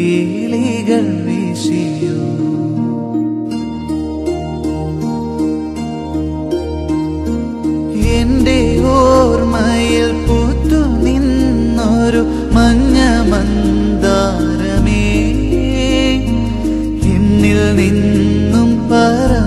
പീലികൾ വീശിയോ എന്റെ ഓർമ്മയിൽ പൂത്തു നിന്നൊരു മഞ്ഞ മന്ദാരമേ എന്നിൽ നിന്നും പറ